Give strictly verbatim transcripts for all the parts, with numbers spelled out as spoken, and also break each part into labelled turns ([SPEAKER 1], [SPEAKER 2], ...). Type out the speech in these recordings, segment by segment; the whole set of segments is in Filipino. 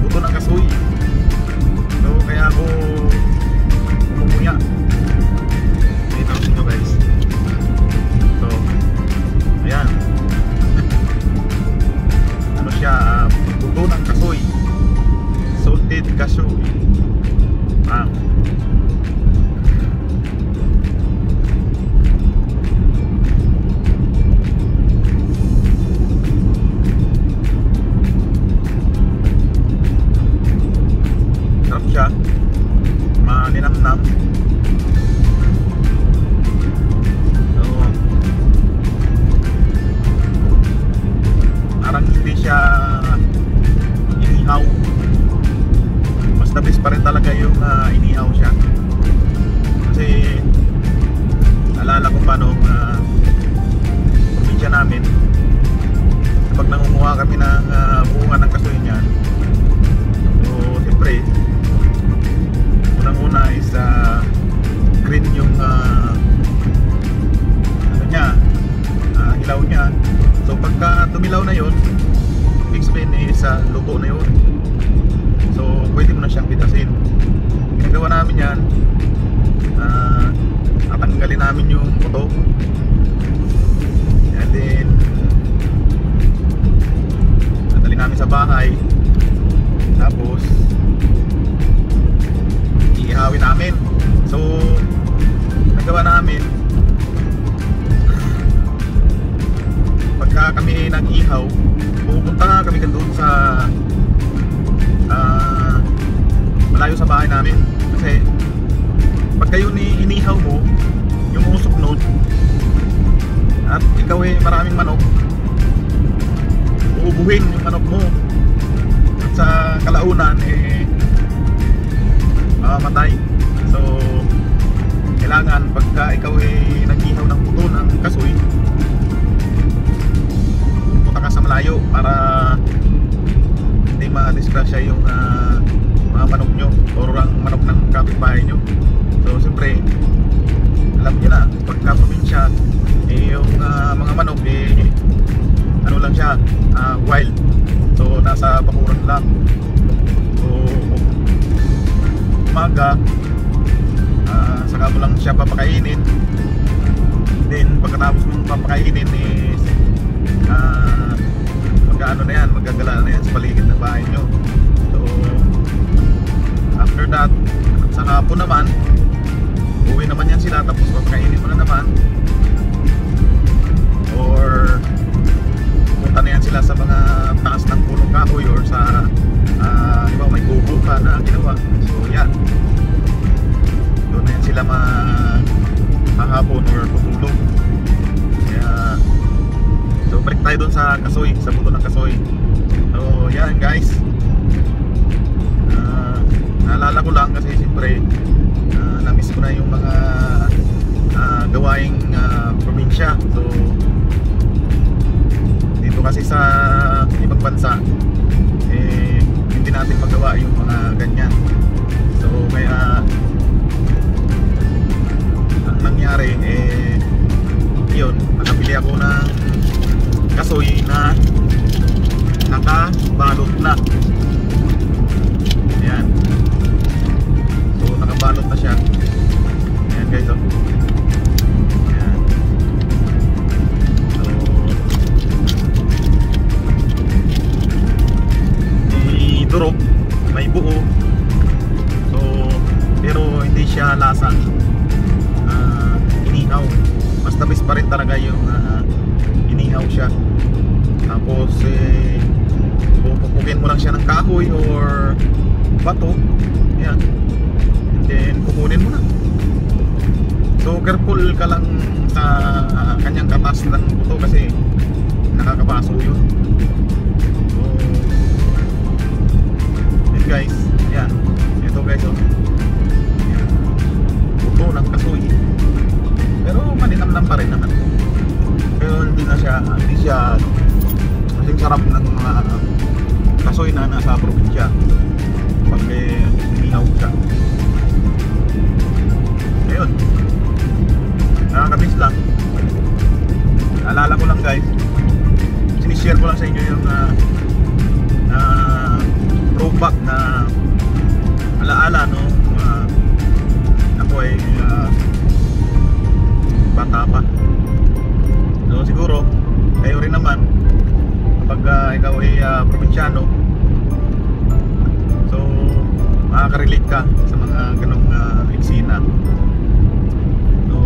[SPEAKER 1] buto ng kasoy. So kaya ako umumuya. Ito nyo guys. So ayan. Ano siya, uh, buto ng kasoy, salted kasoy. Ah. Sarap siya, maninamnam. So parang hindi siya inihaw. Mas the best pa rin talaga yung uh, inihaw siya. Kasi alala ko pa nung uh, probinsya namin, kapag nangunguha kami ng uh, bunga ng kasoy niyan, so siyempre unang una is uh, green yung uh, ano niya, uh, hilaw niya. So pagka tumilaw na yun, ibig sabihin is uh, luto na yun. So pwede mo na siyang pitasin. Ginagawa namin yan, uh, tatanggalin namin yung buto, and then dadalhin namin sa bahay, tapos iihawin namin. So nagawa namin, pagka kami nag-ihaw, pupunta kami doon sa uh, malayo sa bahay namin. Kasi pagka yun inihaw mo, yung usok nun, at ikaw eh maraming manok, uubuhin yung manok mo, at sa kalaunan eh uh, matay. So kailangan pagka ikaw eh nag-ihaw ng buto ng kasoy, punta ka sa malayo para hindi ma-disgrasya yung uh, mga manok nyo o ang manok ng kapitbahay nyo. So siyempre alam nyo na, pagka probinsya eh, yung uh, mga manok eh ano lang siya, uh, wild. So nasa bakuran lang. So umaga, uh, saka mo lang siya papakainin. Then pagkatapos mong papakainin is uh, magkaano na yan, magagala na yan sa paligid ng bahay nyo. So after that, sa hapon naman, uwi naman yan sila, tapos papakainin mo na naman, or punta na yan sila sa mga taas ng punong kahoy, or sa uh, diba, may kubo pa na ginawa. So yan, doon na yan sila mahahapon or tutulog. Kaya so balik tayo doon sa kasoy, sa buto ng kasoy. So yan guys, uh, naalala ko lang kasi siyempre uh, namiss ko na yung mga uh, gawaing uh, probinsya. So dito kasi sa ibang bansa eh hindi natin magawa yung mga ganyan. So kaya ang nangyari eh yun, nakabili ako ng kasoy na nakabalot na. Ayan. So nakabalot na siya. Ayan guys, oh. Ayan. So may durog, may buo. So pero hindi siya lasang uh, inihaw. Mas tabis pa rin talaga yung uh, inihaw siya. Tapos eh pupukin mo lang siya ng kahoy or bato. Ayan. And then kukunin mo na. So careful ka lang sa uh, kanyang katas ng buto kasi nakakabaso yun. So yun guys. Ayan. Ito guys, oh. Ayan. Buto ng kasoy. Pero maninamnam pa rin naman. Pero hindi na siya, hindi siya kasing sarap ng mga kasoy na nasa probinsya pag eh, inihaw siya. Ayun, nakakabis lang. Naalala ko lang guys, sinishare ko lang sa inyo yung uh, uh, throwback makaka-relate ka sa mga ganong uh, eksena. So,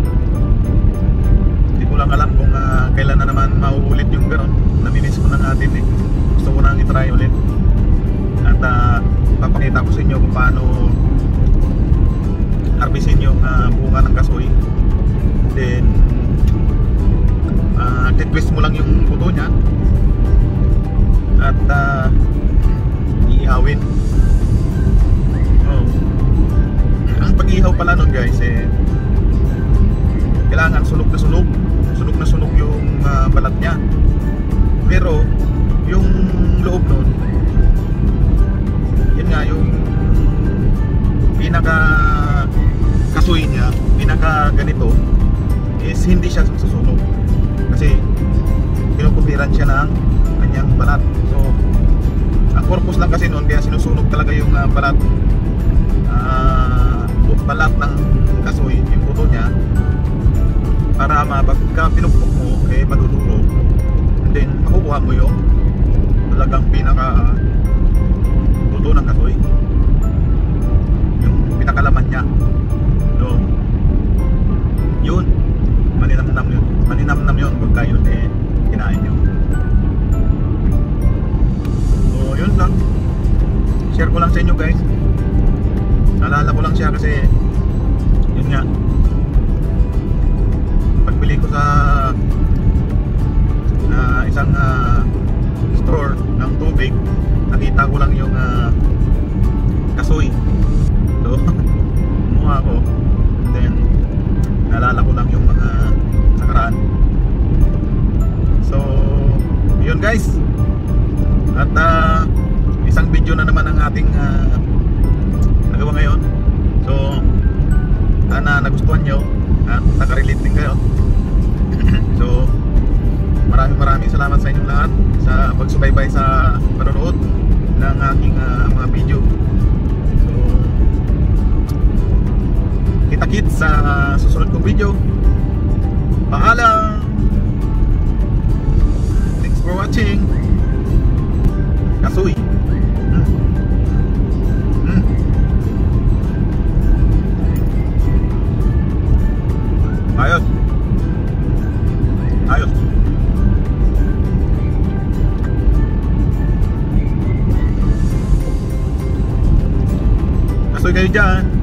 [SPEAKER 1] hindi ko lang alam kung uh, kailan na naman mauulit yung ganon. Namimiss ko na natin eh. Gusto ko nang itry ulit. At uh, papakita ko sa inyo kung paano harvestin yung uh, bunga ng kasoy. Then uh, titwist mo lang yung buto nya at uh, iihawin. Oh. Ang pag-ihaw pala nun guys eh, kailangan sunog na sunog sunog na sunog yung uh, balat nya. Pero yung loob nun, yun nga yung pinaka kasoy nya, pinaka ganito is hindi siya susunog kasi kinukupiran siya ng kanyang balat. So ang purpose lang kasi noon kaya sinusunog talaga yung uh, balat uh, balat ng kasoy, yung buto nya, para mapagka pinupok mo eh madudurog, and then makukuha mo yung talagang pinaka buto ng kasoy, yung pinakalaman nya. So yun, maninamnam yun, maninamnam yun pagka yun eh kinain nyo. So yun lang, share ko lang sa inyo guys, naalala ko lang siya kasi yun nga, pagbili ko sa uh, isang uh, store ng tubig, nakita ko lang yung uh, kasoy. So kumuha ko, and then naalala ko lang yung mga nakaraan. So yun guys, at uh, isang video na naman ang ating uh, nagawa ngayon. So sana nagustuhan nyo at nakarelate din kayo. So maraming maraming salamat sa inyong lahat sa pagsubaybay sa panonood ng aking uh, mga video. So kita-kits sa uh, susunod kong video. Paalam! Thanks for watching. Kasoy. Mm. Mm. Ayos. Ayos. Kasoy kayo dyan.